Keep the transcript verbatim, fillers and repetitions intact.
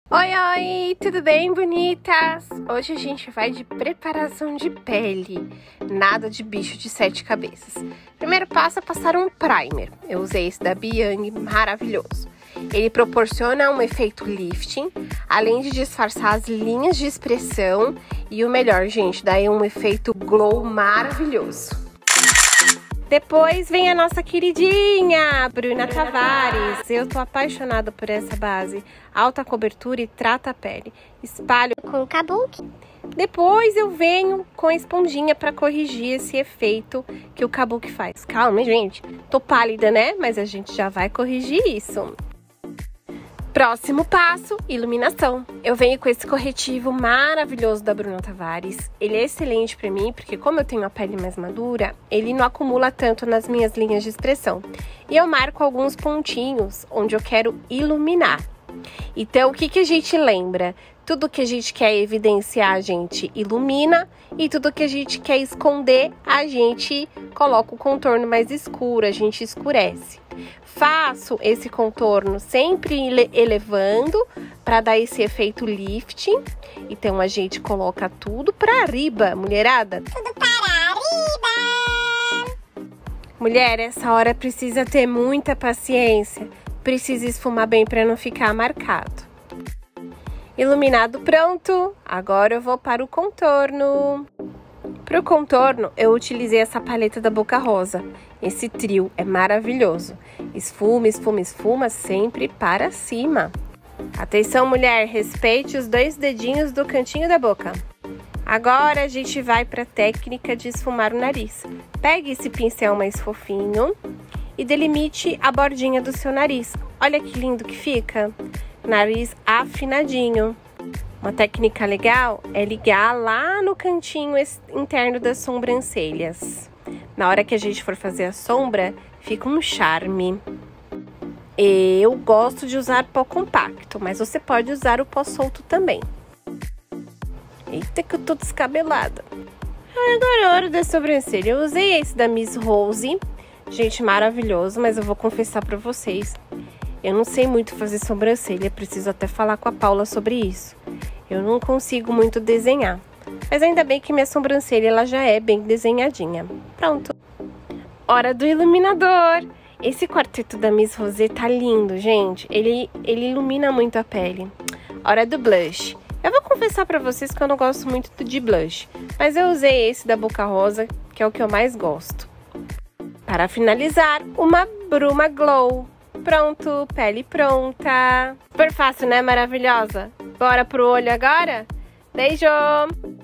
Oi, oi! Tudo bem, bonitas? Hoje a gente vai de preparação de pele. Nada de bicho de sete cabeças. Primeiro passo é passar um primer. Eu usei esse da Biang, maravilhoso. Ele proporciona um efeito lifting, além de disfarçar as linhas de expressão. E o melhor, gente, dá um efeito glow maravilhoso. Depois vem a nossa queridinha, Bruna Tavares. Eu tô apaixonada por essa base. Alta cobertura e trata a pele. Espalho com o Kabuki. Depois eu venho com a esponjinha para corrigir esse efeito que o Kabuki faz. Calma, gente. Tô pálida, né? Mas a gente já vai corrigir isso. Próximo passo, iluminação. Eu venho com esse corretivo maravilhoso da Bruna Tavares. Ele é excelente para mim, porque como eu tenho a pele mais madura, ele não acumula tanto nas minhas linhas de expressão. E eu marco alguns pontinhos onde eu quero iluminar. Então, o que, que a gente lembra? Tudo que a gente quer evidenciar, a gente ilumina. E tudo que a gente quer esconder, a gente coloca o contorno mais escuro, a gente escurece. Faço esse contorno sempre elevando para dar esse efeito lifting. Então, a gente coloca tudo para arriba, mulherada. Tudo para arriba! Mulher, essa hora precisa ter muita paciência. Precisa esfumar bem para não ficar marcado. Iluminado pronto, agora eu vou para o contorno. Para o contorno, eu utilizei essa paleta da Boca Rosa. Esse trio é maravilhoso. Esfuma, esfuma, esfuma, sempre para cima. Atenção, mulher, respeite os dois dedinhos do cantinho da boca. Agora a gente vai para a técnica de esfumar o nariz. Pegue esse pincel mais fofinho e delimite a bordinha do seu nariz. Olha que lindo que fica. Nariz afinadinho. Uma técnica legal é ligar lá no cantinho interno das sobrancelhas. Na hora que a gente for fazer a sombra, fica um charme. Eu gosto de usar pó compacto, mas você pode usar o pó solto também. Eita que eu tô descabelada. Agora é a hora da sobrancelha. Eu usei esse da Miss Rose. Gente, maravilhoso, mas eu vou confessar pra vocês. Eu não sei muito fazer sobrancelha, preciso até falar com a Paula sobre isso. Eu não consigo muito desenhar. Mas ainda bem que minha sobrancelha ela já é bem desenhadinha. Pronto. Hora do iluminador. Esse quarteto da Miss Rose tá lindo, gente. Ele, ele ilumina muito a pele. Hora do blush. Eu vou confessar pra vocês que eu não gosto muito de blush. Mas eu usei esse da Boca Rosa, que é o que eu mais gosto. Para finalizar, uma bruma glow. Pronto, pele pronta. Super fácil, né? Maravilhosa. Bora pro olho agora? Beijo!